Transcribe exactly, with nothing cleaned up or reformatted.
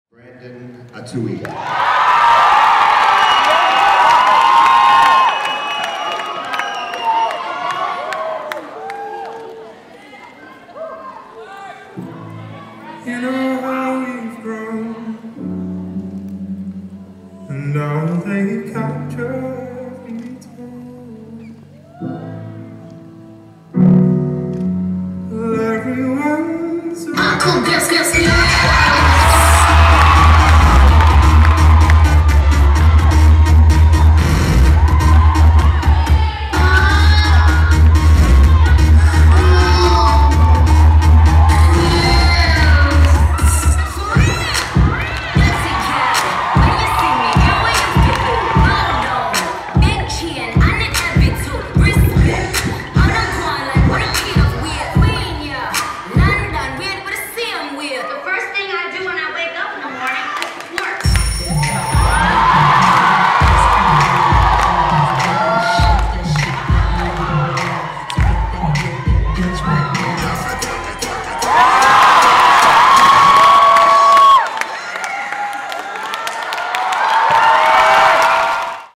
Atoui. You know how we've grown, and all they capture me told. Well, everyone's I come, guess, guess, yeah.